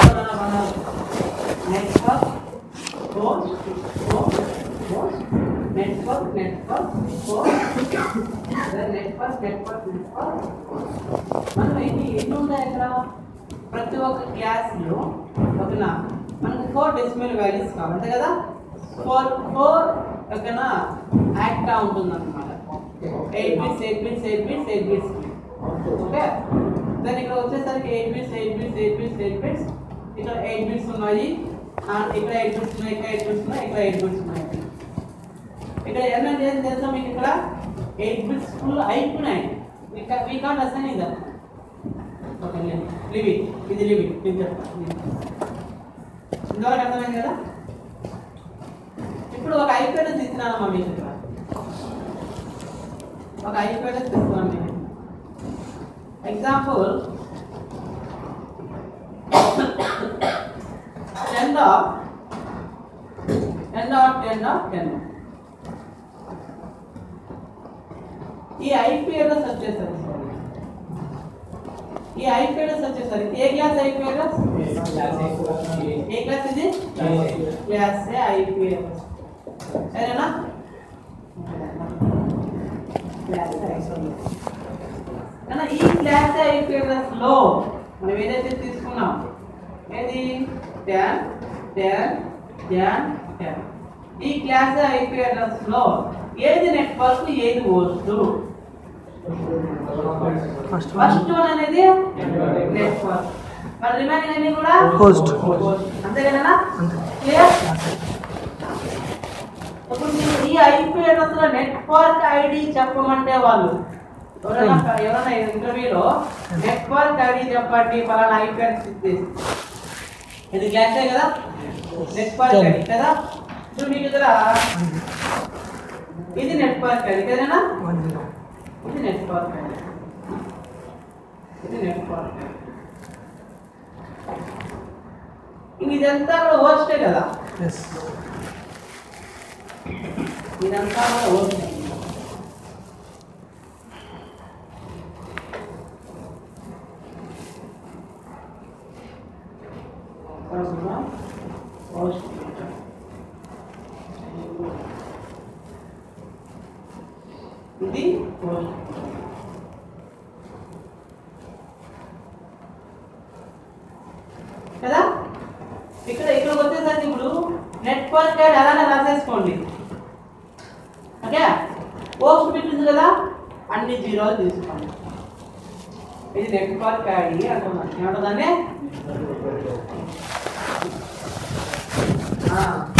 network host network మనం ఎన్ని ఉంటాయి ఇక్కడ ప్రతి ఒక్క క్లాస్లో ఓకేనా మనకు 4 డెసిమల్ వాల్యూస్ కావాలి అంతే కదా 4 ఓకేనా యాక్టా ఉంటుంది అనమాట 8 బిట్స్ ఓకే దాని ఇక్కడ వచ్చేసరికి 8 బిట్స్ ఇక్కడ 8 బిట్స్ ఉన్నాయి ఇక్కడ 8 బిట్స్ ఉన్నాయి ఇక్కడ 8 బిట్స్ ఉన్నాయి ఇక్కడ ఏమైనా చేసి తెలుసా మీకు ఇక్కడ 8 బిట్స్ ఫుల్ అయిపోయినాయి వీ కాంట్ అసైన్ ఇది ఓకే లివ్ ఇది ఇంతవరకు అర్థమైంది కదా ఇప్పుడు ఒక ఐప్యాడ్ తీసుకున్నానమ్మా మీకు ఇక్కడ ఒక ఐప్యాడ్ తీసుకున్నాను మీకు ఎగ్జాంపుల్ 10 ఈ ఐపీ అడ్రస్ వచ్చేసరికి A class IP address A class ఇది క్లాస్ ఏ ఐపీ అడ్రస్ సరేనా ఈ క్లాస్ ఐపీ అడ్రస్ లో మనం ఏదైతే తీసుకున్నాం ఏది 10 ఈ క్లాస్ ఐపీ అడ్రస్ లో ఏది నెట్వర్క్ ఏది హోస్ట్ ఫస్ట్ వన్ అనేది నెట్వర్క్ మరి రిమైనింగ్ అన్ని కూడా హోస్ట్ అంతే కదా క్లియర్ ఇప్పుడు ఈ ఐపీ అడ్రస్ లో నెట్వర్క్ ఐడి చెప్పమంటే వాళ్ళు ఎవరైనా ఇంటర్వ్యూలో నెట్వర్క్ ఐడి చెప్పండి ఫలానా ఐపీ అడ్రస్ ఇచ్చేసి ఇది క్లాసే కదా నెట్వర్క్ ఐడి కదా ఇప్పుడు మీకు ఇక్కడ ఇది నెట్వర్క్ ఐడి కదేనా ఇది నెట్వర్క్ ఐడి ఇదంతా కూడా హోస్టే కదా ఇదంతా కూడా హోస్ట్ ఇది హోస్ట్ కదా ఇక్కడికి వచ్చేసరికి ఇప్పుడు నెట్వర్క్ ఐడి అలానే రాసేసుకోండి ఓకే హోస్ట్ బిట్ ఉంది కదా అన్ని జీరోలు తీసుకోండి ఇది నెట్వర్క్ ఐడి అంటున్నాను ఏమంటుందండి